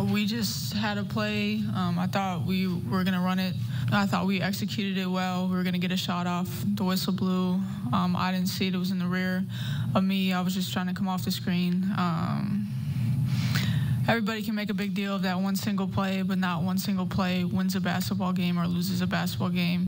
We just had a play. I thought we were going to run it. I thought we executed it well. We were going to get a shot off. The whistle blew. I didn't see it. It was in the rear of me. I was just trying to come off the screen. Everybody can make a big deal of that one single play, but not one single play wins a basketball game or loses a basketball game.